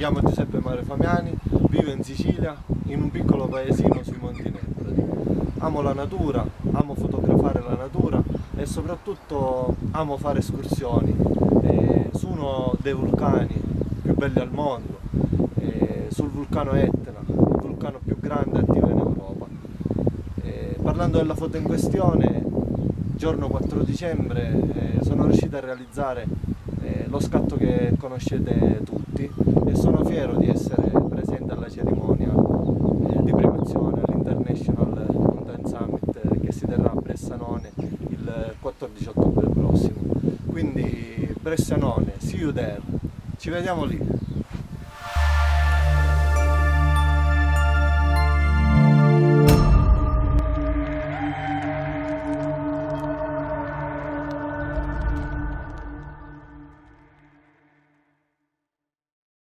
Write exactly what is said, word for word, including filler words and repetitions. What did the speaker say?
chiamo Giuseppe Mario Famiani, vivo in Sicilia, in un piccolo paesino sui Monti Nebrodi. Amo la natura, amo fotografare la natura e soprattutto amo fare escursioni eh, su uno dei vulcani più belli al mondo, eh, sul vulcano Etna, il vulcano più grande attivo in Europa. Eh, parlando della foto in questione, giorno quattro dicembre eh, sono riuscito a realizzare eh, lo scatto che conoscete tutti e sono fiero di essere presente alla cerimonia eh, di premiazione all'International Mountain Summit eh, che si terrà a Bressanone il quattordici ottobre prossimo. Quindi Bressanone, see you there, ci vediamo lì.